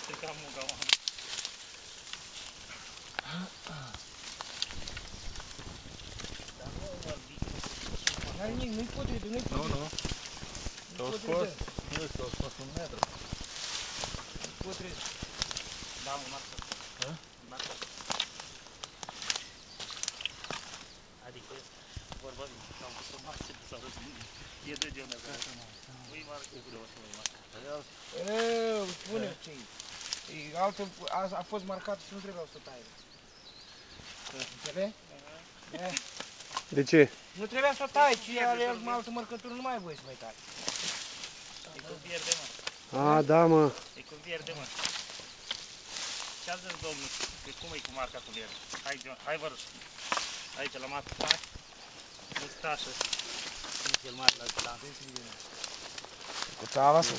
stricat muga, mă. Dar nu mă zic. N-are nimic, nu-i putrit, nu-i putrit. Nu, nu. Te-au scos? Nu, te-au scos 1 metru. Nu-i putrit. Da, mă, marcă. Ha? Marcă. Adică, vorba mea, am pus o marcă de s-a răzbunit. E de genul ăsta. Nu-i marcă, de o să nu-i marcă. Spune ce-i. A fost marcat și nu trebuiau să taie. Înțelegi? De ce? Nu trebuia să tai, ci are altă mărcătură, nu mai ai voie să mai tai. E cu vierde, mă. A, da, mă. E cu vierde, mă. Ce-a zis domnul? Că cum e cu marca cu vierde? Hai vă arăt. Aici la marca mare. Mustașă. Nu cel mare la ăsta. Cu țava să...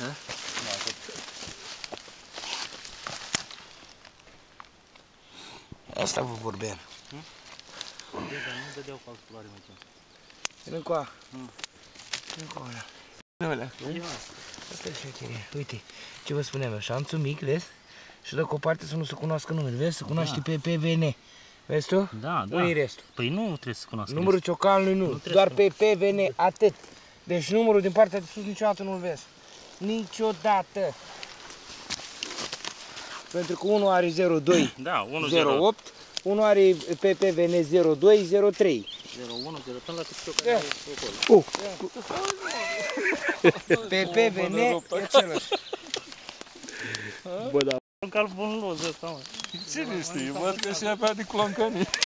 Asta vă vorbeam. Dar nu dădeau cu altă culoare mai ceva. Vine cu a. Vine cu a. Asta e șmecherie. Uite, ce vă spuneam eu, șanțul mic, vezi? Și dă cu o parte să nu se cunoască numele, vezi? Se cunoaște pe PVN. Vezi tu? Da, da. Nu-i restul. Păi nu trebuie să cunoască. Numărul ciocanului nu, doar pe PVN, atât. Deci numărul din partea de sus niciodată nu-l vezi. Niciodată. Pentru că unul are 02, Da, 08, unul are pe PVN 02, 03. 01, 0, până la cât ciocan e acolo. Pe PVN e același. Bă, da. Un calp bun los ăsta, mă. Cine știe, văd că și abia de cloncănii.